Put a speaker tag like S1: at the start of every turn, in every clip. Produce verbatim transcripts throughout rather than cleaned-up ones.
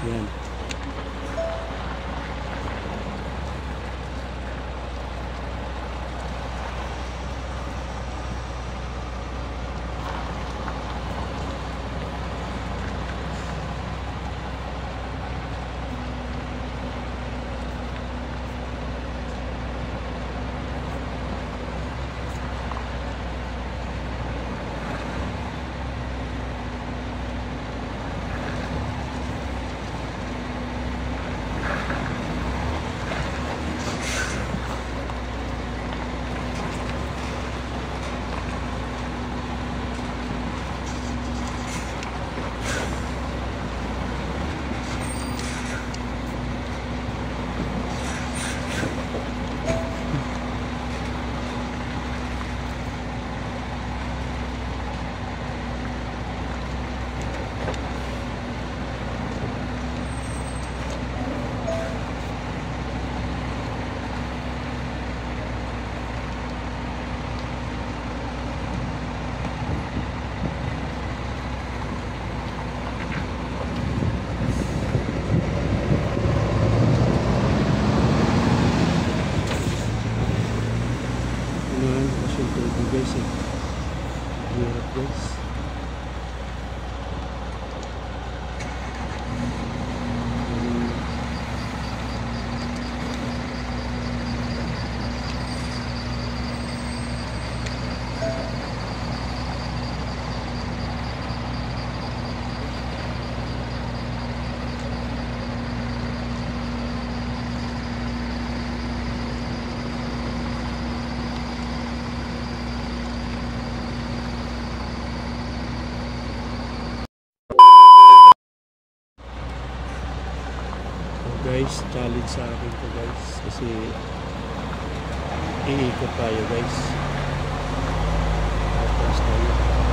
S1: Yan. Guys, eh. Hirap guys. Guys, challenge sa akin to guys kasi iikot tayo guys. Tapos tayo.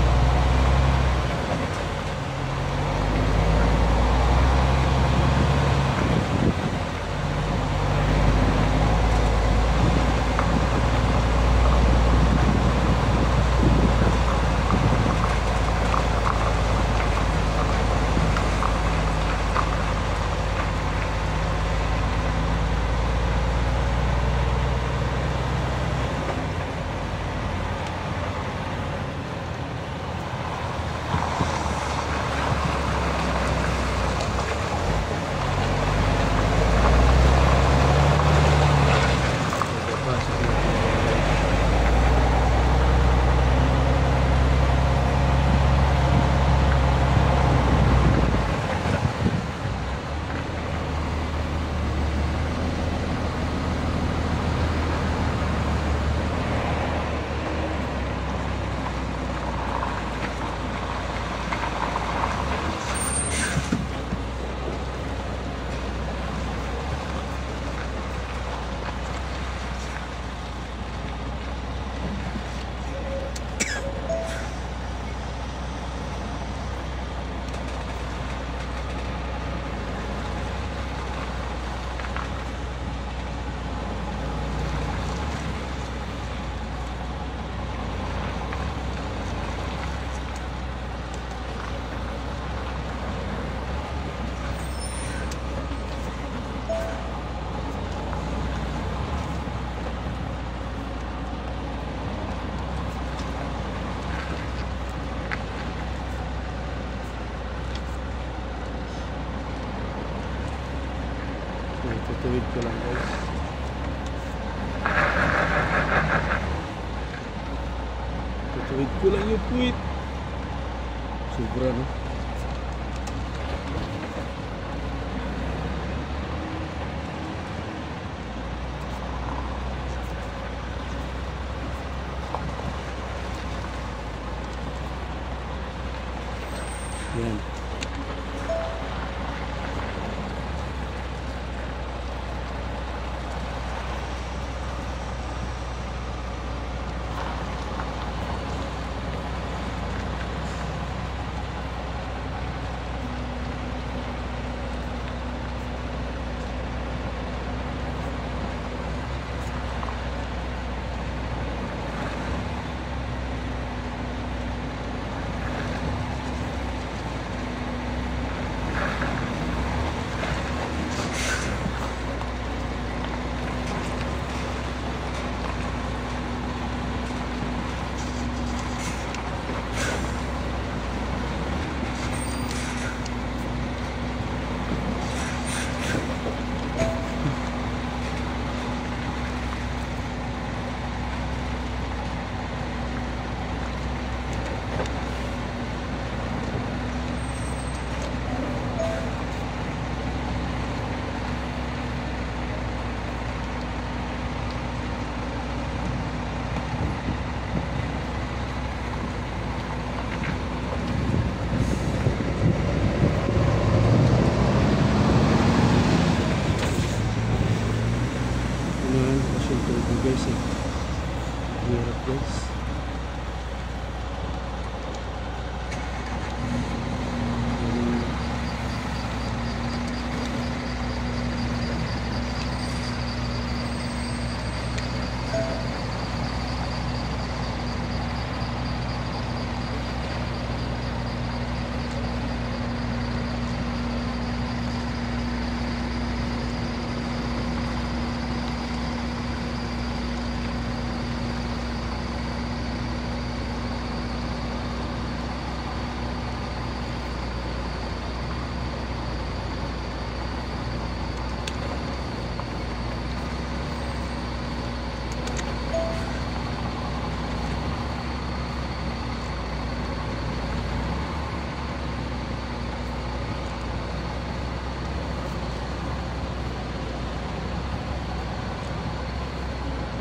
S1: Tutuwid ko lang guys. Tutuwid ko lang yung puwit. Sobra no. Yan.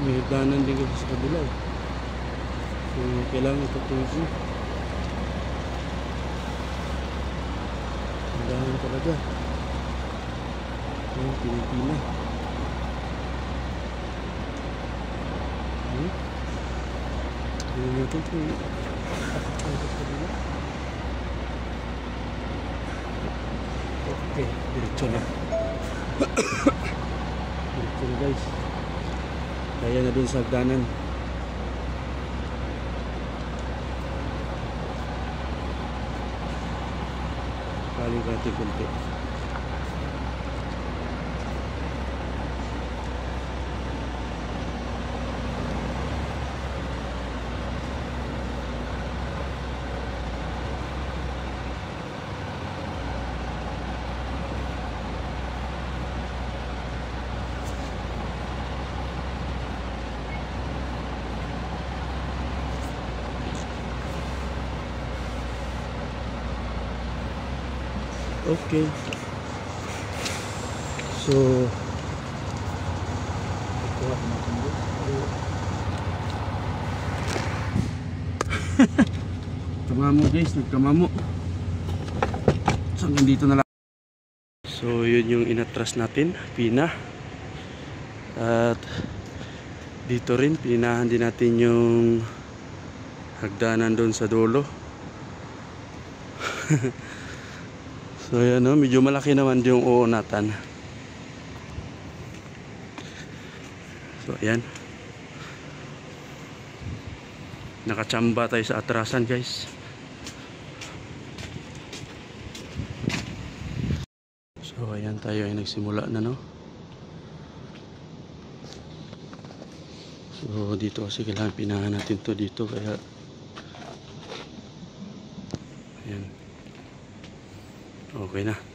S1: may hagdanan din kasi sa kabila eh. So kailangan patuloy mo. Hagdanan talaga. Ayan, pinipina. Hmm? Tingnan natin kung nakakasal sa kabila. Okay, diretso na. Diretso na guys. Kaya na dun sa hagdanan. Kaling kati kunti. Okay. So kamamo guys, nagkamamo. So nandito na lang. So yun yung inatras natin, pina. At dito rin pinahan din natin yung hagdanan doon sa dulo. So ayan o, medyo malaki naman yung uunatan. So ayan. Nakachamba tayo sa atrasan guys. So ayan tayo ay nagsimula na no. So dito kasi kailangan pinahan natin to dito kaya ayan. Okay na.